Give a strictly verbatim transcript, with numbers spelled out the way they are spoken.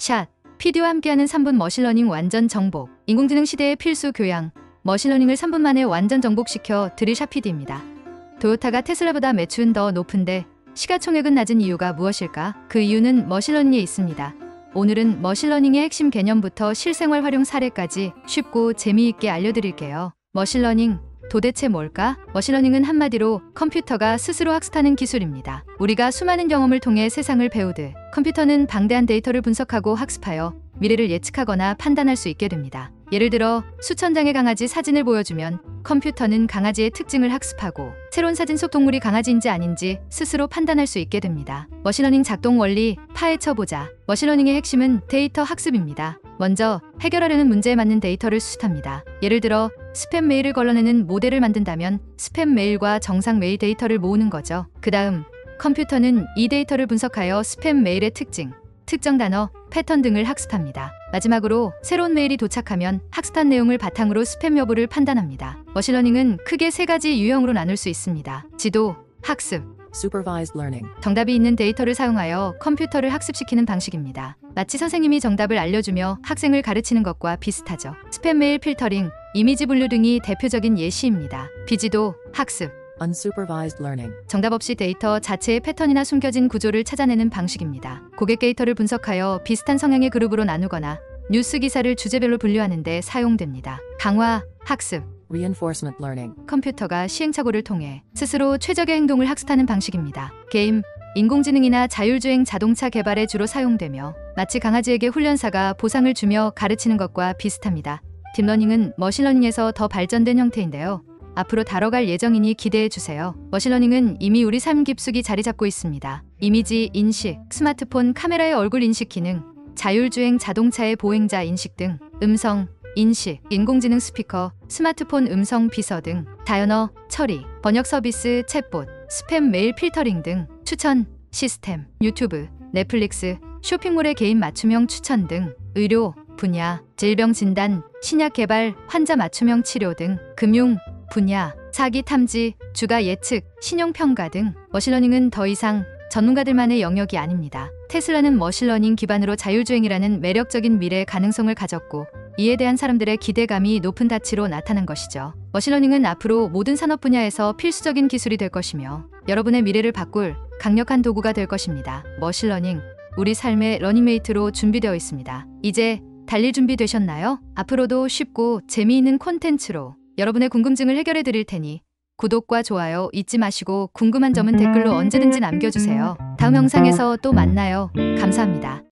샷, 피디와 함께하는 삼 분 머신러닝 완전 정복. 인공지능 시대의 필수 교양, 머신러닝을 삼 분 만에 완전 정복시켜 드릴 샤피디입니다. 토요타가 테슬라보다 매출은 더 높은데 시가총액은 낮은 이유가 무엇일까? 그 이유는 머신러닝에 있습니다. 오늘은 머신러닝의 핵심 개념부터 실생활 활용 사례까지 쉽고 재미있게 알려드릴게요. 머신러닝, 도대체 뭘까? 머신러닝은 한마디로 컴퓨터가 스스로 학습하는 기술입니다. 우리가 수많은 경험을 통해 세상을 배우듯 컴퓨터는 방대한 데이터를 분석하고 학습하여 미래를 예측하거나 판단할 수 있게 됩니다. 예를 들어 수천 장의 강아지 사진을 보여주면 컴퓨터는 강아지의 특징을 학습하고 새로운 사진 속 동물이 강아지인지 아닌지 스스로 판단할 수 있게 됩니다. 머신러닝 작동 원리 파헤쳐보자. 머신러닝의 핵심은 데이터 학습입니다. 먼저 해결하려는 문제에 맞는 데이터를 수집합니다. 예를 들어 스팸 메일을 걸러내는 모델을 만든다면 스팸 메일과 정상 메일 데이터를 모으는 거죠. 그 다음 컴퓨터는 이 데이터를 분석하여 스팸 메일의 특징, 특정 단어, 패턴 등을 학습합니다. 마지막으로 새로운 메일이 도착하면 학습한 내용을 바탕으로 스팸 여부를 판단합니다. 머신러닝은 크게 세 가지 유형으로 나눌 수 있습니다. 지도, 학습, Supervised learning. 정답이 있는 데이터를 사용하여 컴퓨터를 학습시키는 방식입니다. 마치 선생님이 정답을 알려주며 학생을 가르치는 것과 비슷하죠. 스팸 메일 필터링, 이미지 분류 등이 대표적인 예시입니다. 비지도, 학습, Unsupervised learning. 정답 없이 데이터 자체의 패턴이나 숨겨진 구조를 찾아내는 방식입니다. 고객 데이터를 분석하여 비슷한 성향의 그룹으로 나누거나 뉴스 기사를 주제별로 분류하는 데 사용됩니다. 강화, 학습, Reinforcement learning. 컴퓨터가 시행착오를 통해 스스로 최적의 행동을 학습하는 방식입니다. 게임, 인공지능이나 자율주행 자동차 개발에 주로 사용되며 마치 강아지에게 훈련사가 보상을 주며 가르치는 것과 비슷합니다. 딥러닝은 머신러닝에서 더 발전된 형태인데요. 앞으로 다뤄갈 예정이니 기대해주세요. 머신러닝은 이미 우리 삶 깊숙이 자리 잡고 있습니다. 이미지 인식, 스마트폰 카메라의 얼굴 인식 기능, 자율주행 자동차의 보행자 인식 등, 음성 인식, 인공지능 스피커, 스마트폰 음성 비서 등, 다연어 처리, 번역 서비스 챗봇, 스팸 메일 필터링 등, 추천 시스템, 유튜브, 넷플릭스, 쇼핑몰의 개인 맞춤형 추천 등, 의료 분야, 질병 진단, 신약 개발, 환자 맞춤형 치료 등, 금융 분야, 사기 탐지, 주가 예측, 신용 평가 등. 머신러닝은 더 이상 전문가들만의 영역이 아닙니다. 테슬라는 머신러닝 기반으로 자율주행이라는 매력적인 미래의 가능성을 가졌고 이에 대한 사람들의 기대감이 높은 가치로 나타난 것이죠. 머신러닝은 앞으로 모든 산업 분야에서 필수적인 기술이 될 것이며 여러분의 미래를 바꿀 강력한 도구가 될 것입니다. 머신러닝, 우리 삶의 러닝메이트로 준비되어 있습니다. 이제 달릴 준비 되셨나요? 앞으로도 쉽고 재미있는 콘텐츠로 여러분의 궁금증을 해결해 드릴 테니 구독과 좋아요 잊지 마시고 궁금한 점은 댓글로 언제든지 남겨주세요. 다음 영상에서 또 만나요. 감사합니다.